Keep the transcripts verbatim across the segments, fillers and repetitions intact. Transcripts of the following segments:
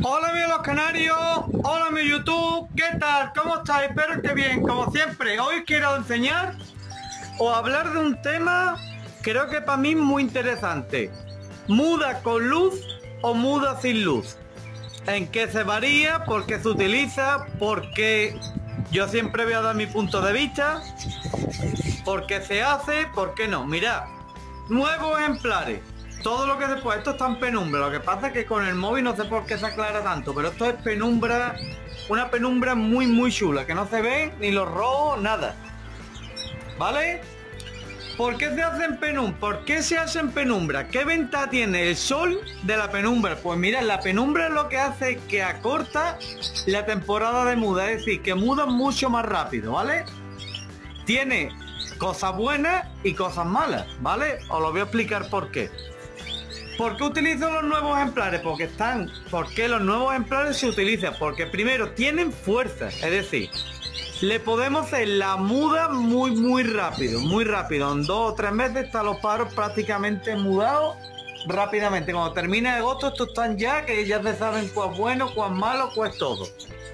Hola amigos los canarios, hola mi YouTube, ¿qué tal? ¿Cómo estáis? Espero que bien, como siempre. Hoy quiero enseñar o hablar de un tema, creo que para mí muy interesante. ¿Muda con luz o muda sin luz? ¿En qué se varía? ¿Por qué se utiliza? ¿Por qué? Yo siempre voy a dar mi punto de vista. ¿Por qué se hace? ¿Por qué no? Mirad, nuevos ejemplares. Todo lo que después, esto está en penumbra. Lo que pasa es que con el móvil no sé por qué se aclara tanto, pero esto es penumbra, una penumbra muy muy chula, que no se ve ni los rojos, nada. ¿Vale? ¿Por qué se hace en penumbra? ¿Por qué se hace en penumbra? ¿Qué ventaja tiene el sol de la penumbra? Pues mira, la penumbra es lo que hace que acorta la temporada de muda, es decir, que muda mucho más rápido, ¿vale? Tiene cosas buenas y cosas malas, ¿vale? Os lo voy a explicar por qué. ¿Por qué utilizo los nuevos ejemplares? Porque están... ¿Por qué los nuevos ejemplares se utilizan? Porque primero tienen fuerza, es decir, le podemos hacer la muda muy muy rápido, muy rápido. En dos o tres meses están los paros prácticamente mudados rápidamente. Cuando termina agosto, estos están ya, que ya se saben cuál es bueno, cuál es malo, cuál es todo.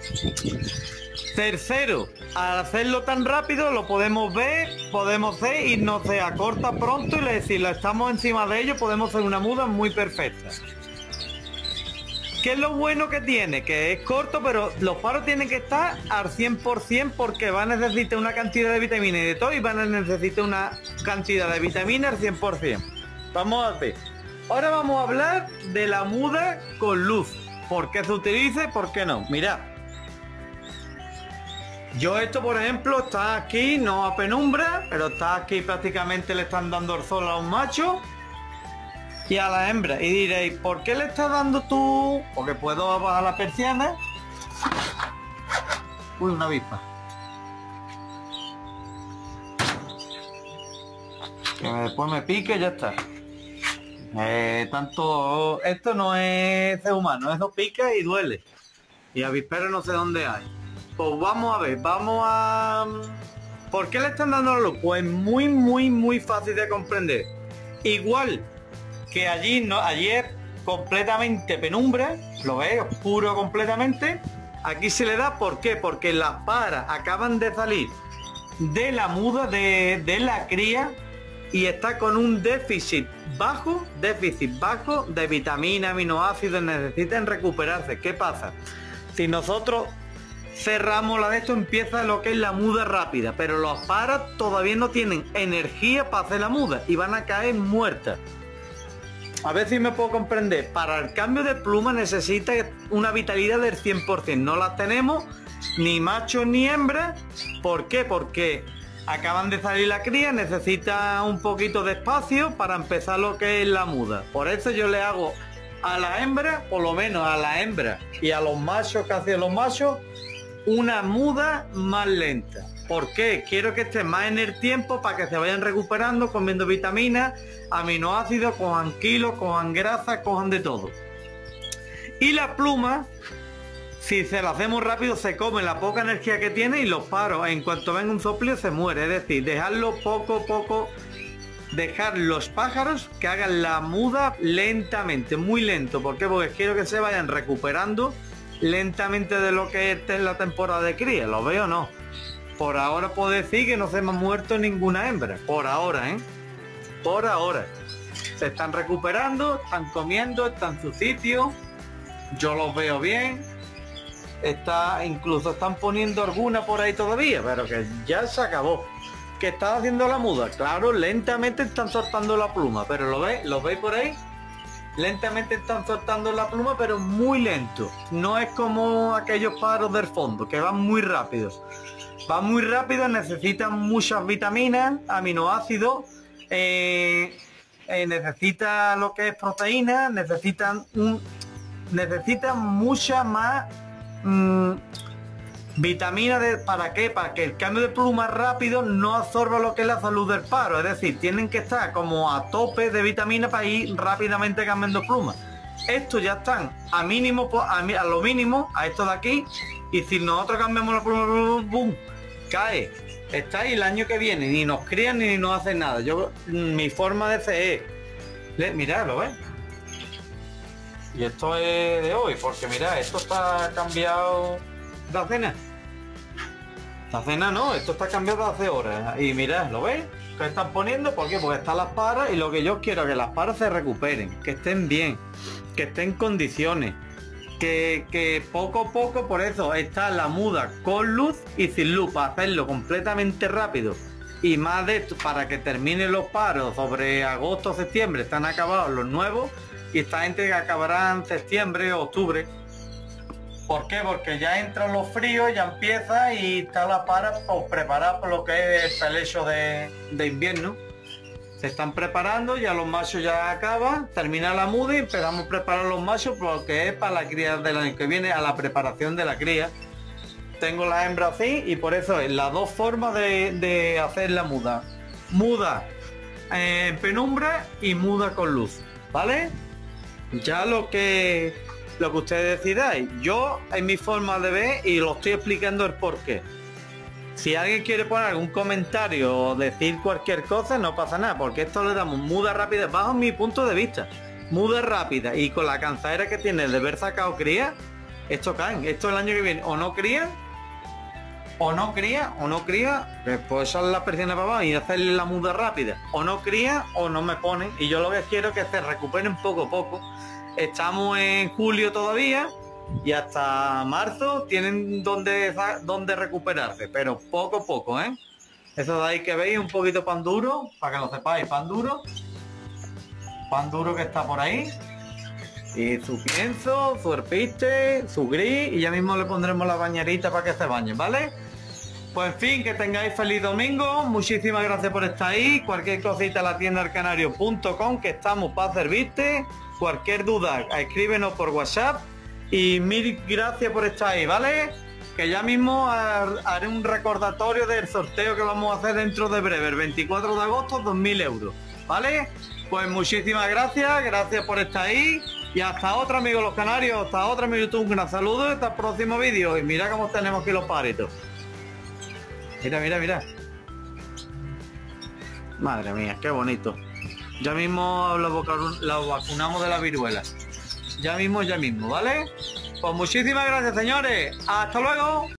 Tercero, al hacerlo tan rápido lo podemos ver, podemos hacer y no se acorta pronto, y le decir, lo estamos encima de ello, podemos hacer una muda muy perfecta. ¿Qué es lo bueno que tiene? Que es corto, pero los paros tienen que estar al cien por cien porque van a necesitar una cantidad de vitamina y de todo, y van a necesitar una cantidad de vitamina al cien por cien. Vamos a ver. Ahora vamos a hablar de la muda con luz. ¿Por qué se utiliza y por qué no? Mirad. Yo esto, por ejemplo, está aquí, no a penumbra, pero está aquí, prácticamente le están dando el sol a un macho y a la hembra. Y diréis, ¿por qué le estás dando tú? Porque puedo bajar la persiana. Uy, una avispa. Que después me pique y ya está. Eh, tanto... Esto no es ser humano, eso pica y duele. Y avispero no sé dónde hay. Pues vamos a ver, vamos a... ¿Por qué le están dando la luz? Pues muy, muy, muy fácil de comprender. Igual que allí, no, allí es completamente penumbra, lo ves, oscuro completamente. Aquí se le da, ¿por qué? Porque las paras acaban de salir de la muda, de, de la cría, y está con un déficit bajo, déficit bajo de vitaminas, aminoácidos, necesitan recuperarse. ¿Qué pasa? Si nosotros cerramos la de esto, empieza lo que es la muda rápida, pero los paras todavía no tienen energía para hacer la muda y van a caer muertas. A ver si me puedo comprender. Para el cambio de pluma necesita una vitalidad del cien por cien. No las tenemos, ni machos ni hembras. ¿Por qué? Porque acaban de salir la cría, necesita un poquito de espacio para empezar lo que es la muda. Por eso yo le hago a la hembra, por lo menos a la hembra y a los machos, casi a los machos, una muda más lenta. ¿Por qué? Quiero que estén más en el tiempo para que se vayan recuperando, comiendo vitaminas, aminoácidos, cojan kilos, cojan grasa, cojan de todo. Y la pluma, si se la hacemos rápido, se come la poca energía que tiene y los paros, en cuanto venga un soplio, se muere. Es decir, dejarlo poco poco, dejar los pájaros que hagan la muda lentamente, muy lento. ¿Por qué? Porque quiero que se vayan recuperando lentamente de lo que es la temporada de cría. ¿Lo veo o no? Por ahora puedo decir que no se me ha muerto ninguna hembra. Por ahora, ¿eh? Por ahora. Se están recuperando, están comiendo, están en su sitio. Yo los veo bien. Está, incluso están poniendo alguna por ahí todavía, pero que ya se acabó. ¿Que está haciendo la muda? Claro, lentamente están soltando la pluma, pero ¿lo veis? ¿Lo veis por ahí? Lentamente están soltando la pluma, pero muy lento. No es como aquellos paros del fondo, que van muy rápidos. Van muy rápido, necesitan muchas vitaminas, aminoácidos, eh, eh, necesitan lo que es proteína, necesitan un, necesitan mucha más mmm, vitamina de, ¿para qué? Para que el cambio de pluma rápido no absorba lo que es la salud del paro. Es decir, tienen que estar como a tope de vitamina para ir rápidamente cambiando pluma. Estos ya están a mínimo, a, a lo mínimo, a esto de aquí, y si nosotros cambiamos la pluma, boom, cae. Está ahí el año que viene, ni nos crían ni nos hacen nada. Yo, mi forma de ser es, mirad, ¿lo ves? Y esto es de hoy, porque mira, esto está cambiado de acena. La cena no, esto está cambiado hace horas. Y mirad, ¿lo veis? ¿Qué están poniendo? ¿Por qué? Porque están las paras y lo que yo quiero es que las paras se recuperen, que estén bien, que estén en condiciones, que, que poco a poco, por eso está la muda con luz y sin luz, para hacerlo completamente rápido. Y más de esto, para que terminen los paros sobre agosto o septiembre, están acabados los nuevos y esta gente que acabará en septiembre o octubre. ¿Por qué? Porque ya entran los fríos, ya empieza y está la para pues, preparada por lo que es el pelecho de, de invierno. Se están preparando, ya los machos ya acaban, termina la muda y empezamos a preparar los machos por lo que es para la cría del año que viene, a la preparación de la cría. Tengo la hembra así y por eso es las dos formas de, de hacer la muda. Muda en eh, penumbra y muda con luz, ¿vale? Ya lo que... Lo que ustedes decidáis. Yo, en mi forma de ver, y lo estoy explicando el por qué. Si alguien quiere poner algún comentario o decir cualquier cosa, no pasa nada, porque esto le damos muda rápida, bajo mi punto de vista. Muda rápida y con la cansadera que tiene de haber sacado cría, esto caen. Esto el año que viene o no cría, o no cría, o no cría, después echarle la persiana para abajo y hacerle la muda rápida. O no cría, o no me ponen. Y yo lo que quiero es que se recuperen poco a poco. Estamos en julio todavía y hasta marzo tienen donde, donde recuperarse, pero poco a poco, ¿eh? Eso de ahí que veis, un poquito pan duro, para que lo sepáis, pan duro. Pan duro que está por ahí. Y su pienso, su herpiste, su gris, y ya mismo le pondremos la bañerita para que se bañen, ¿vale? Pues en fin, que tengáis feliz domingo. Muchísimas gracias por estar ahí. Cualquier cosita a la tienda alcanario punto com, que estamos para servirte. Cualquier duda, escríbenos por WhatsApp. Y mil gracias por estar ahí, ¿vale? Que ya mismo haré un recordatorio del sorteo que vamos a hacer dentro de breve, el veinticuatro de agosto, dos mil euros, ¿vale? Pues muchísimas gracias, gracias por estar ahí. Y hasta otra, amigos los canarios, hasta otra, mi YouTube. Un gran saludo, hasta el próximo vídeo. Y mira cómo tenemos aquí los paritos. Mira, mira, mira. Madre mía, qué bonito. Ya mismo lo, lo vacunamos de la viruela. Ya mismo, ya mismo, ¿vale? Pues muchísimas gracias, señores. Hasta luego.